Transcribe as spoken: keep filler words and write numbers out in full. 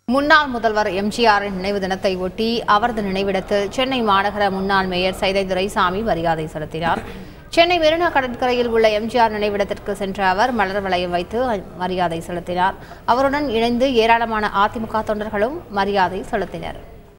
முன்னாள் முதல்வர் எம்ஜிஆரின் நினைவு தினத்தை ஒட்டி அவரது நினைவிடத்தில் சென்னை மாநகர முன்னாள் மேயர் சைதை துரைசாமி மரியாதை செலுத்தினார். சென்னை மெரினா கடற்கரையில் உள்ள எம்ஜிஆர் நினைவிடத்திற்கு சென்ற அவர் மலர் வளையம் வைத்து மரியாதை செலுத்தினார். அவருடன் இணைந்து ஏராளமான அதிமுக தொண்டர்களும் மரியாதை செலுத்தினர்.